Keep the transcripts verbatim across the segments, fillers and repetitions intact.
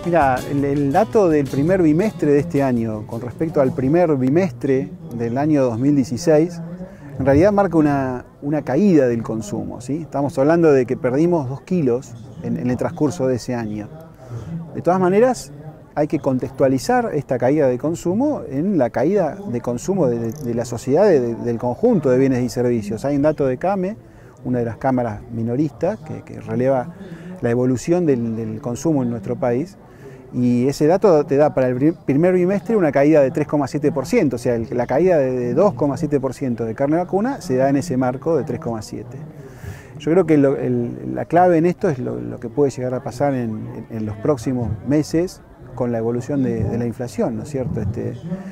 Mira, el, el dato del primer bimestre de este año con respecto al primer bimestre del año dos mil dieciséis, en realidad marca una, una caída del consumo, ¿sí? Estamos hablando de que perdimos dos kilos en, en el transcurso de ese año. De todas maneras, hay que contextualizar esta caída de consumo en la caída de consumo de, de, de la sociedad, de, de, del conjunto de bienes y servicios. Hay un dato de CAME, una de las cámaras minoristas, que, que releva la evolución del, del consumo en nuestro país, y ese dato te da para el primer bimestre una caída de tres coma siete por ciento, o sea, la caída de dos coma siete por ciento de carne vacuna se da en ese marco de tres coma siete por ciento. Yo creo que lo, el, la clave en esto es lo, lo que puede llegar a pasar en, en, en los próximos meses con la evolución de, de la inflación, ¿no es cierto? Este,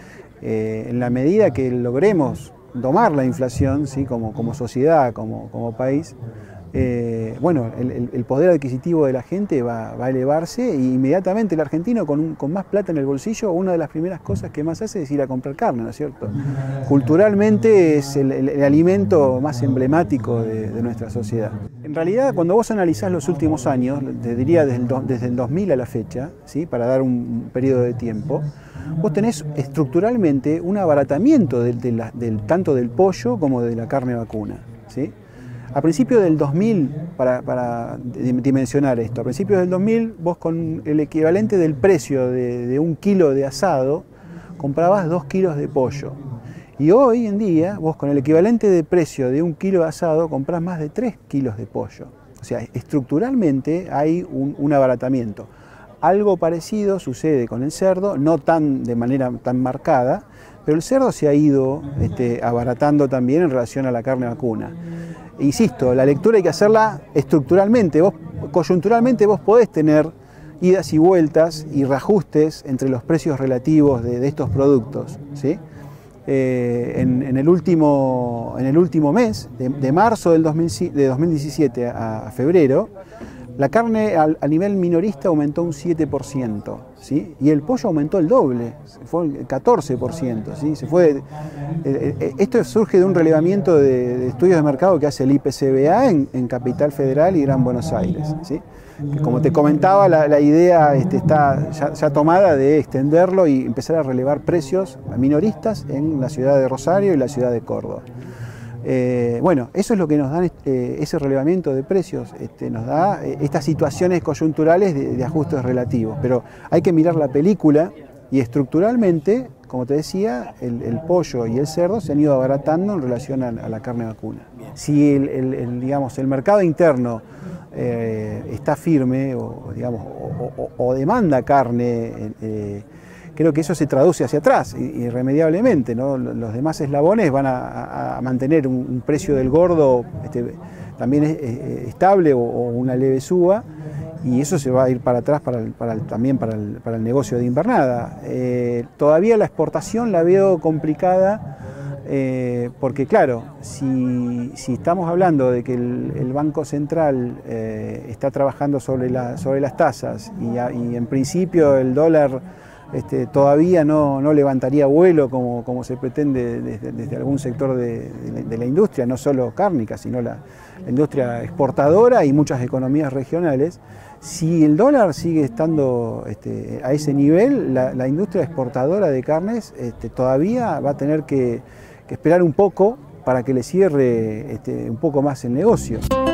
eh, en la medida que logremos domar la inflación, ¿sí? como, como sociedad, como, como país, Eh, bueno, el, el poder adquisitivo de la gente va, va a elevarse e inmediatamente el argentino con, un, con más plata en el bolsillo, una de las primeras cosas que más hace es ir a comprar carne, ¿no es cierto? Culturalmente es el, el, el alimento más emblemático de, de nuestra sociedad. En realidad, cuando vos analizás los últimos años, te diría desde el, do, desde el dos mil a la fecha, ¿sí? Para dar un, un periodo de tiempo, vos tenés estructuralmente un abaratamiento de, de la, del, tanto del pollo como de la carne vacuna, ¿sí? A principios del dos mil, para, para dimensionar esto, a principios del dos mil vos con el equivalente del precio de, de un kilo de asado comprabas dos kilos de pollo. Y hoy en día vos con el equivalente de precio de un kilo de asado comprás más de tres kilos de pollo. O sea, estructuralmente hay un, un abaratamiento. Algo parecido sucede con el cerdo, no tan de manera tan marcada, pero el cerdo se ha ido este, abaratando también en relación a la carne vacuna. Insisto, la lectura hay que hacerla estructuralmente. Vos, coyunturalmente vos podés tener idas y vueltas y reajustes entre los precios relativos de, de estos productos, ¿sí? Eh, en, en, el último, en el último mes, de, de marzo del dos mil, de dos mil diecisiete a, a febrero, la carne a, a nivel minorista aumentó un siete por ciento, ¿sí? Y el pollo aumentó el doble, fue el catorce por ciento, ¿sí? Se fue, eh, eh, esto surge de un relevamiento de, de estudios de mercado que hace el I P C B A en, en Capital Federal y Gran Buenos Aires, ¿sí? Que, como te comentaba, la, la idea este, está ya, ya tomada de extenderlo y empezar a relevar precios minoristas en la ciudad de Rosario y la ciudad de Córdoba. Eh, bueno, eso es lo que nos da eh, ese relevamiento de precios, este, nos da eh, estas situaciones coyunturales de, de ajustes relativos, pero hay que mirar la película y estructuralmente, como te decía, el, el pollo y el cerdo se han ido abaratando en relación a, a la carne vacuna. Si el, el, el, digamos, el mercado interno eh, está firme o, digamos, o, o, o demanda carne, eh, creo que eso se traduce hacia atrás, irremediablemente, ¿no? Los demás eslabones van a, a mantener un, un precio del gordo este, también es, es, estable o, o una leve suba, y eso se va a ir para atrás para el, para el, también para el, para el negocio de invernada. Eh, todavía la exportación la veo complicada, eh, porque claro, si, si estamos hablando de que el, el Banco Central eh, está trabajando sobre, la, sobre las tasas y, a, y en principio el dólar Este, todavía no, no levantaría vuelo como, como se pretende desde, desde algún sector de, de, de la industria, no solo cárnica, sino la, la industria exportadora y muchas economías regionales. Si el dólar sigue estando este, a ese nivel, la, la industria exportadora de carnes este, todavía va a tener que, que esperar un poco para que le cierre este, un poco más el negocio.